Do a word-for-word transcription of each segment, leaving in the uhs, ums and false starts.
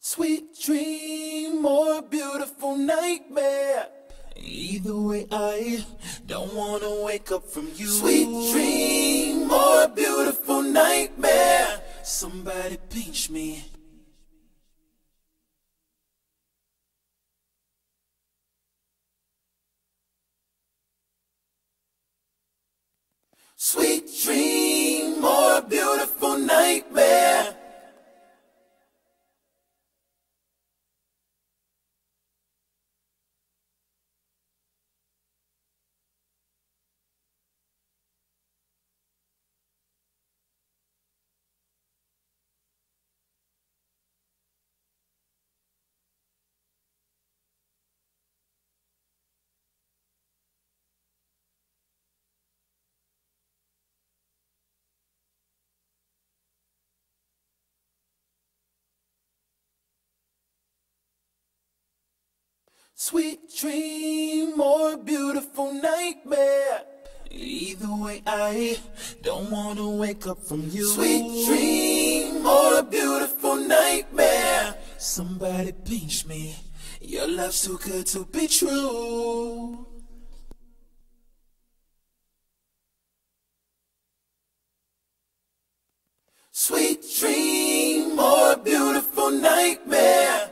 Sweet dream or beautiful nightmare. Either way, I don't wanna wake up from you. Sweet dream or beautiful nightmare. Somebody pinch me. Sweet dream or beautiful nightmare. Sweet dream or beautiful nightmare. Either way, I don't wanna wake up from you. Sweet dream or beautiful nightmare. Somebody pinch me. Your love's too good to be true. Sweet dream or beautiful nightmare.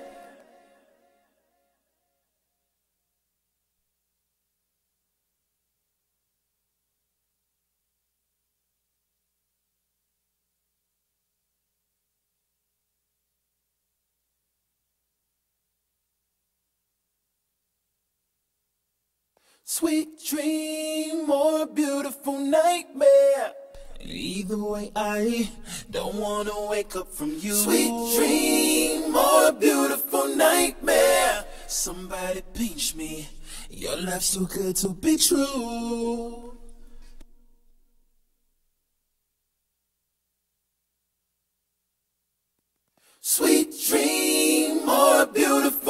Sweet dream or beautiful nightmare. Either way, I don't wanna wake up from you. Sweet dream or beautiful nightmare. Somebody pinch me. Your love's too good to be true. Sweet dream or beautiful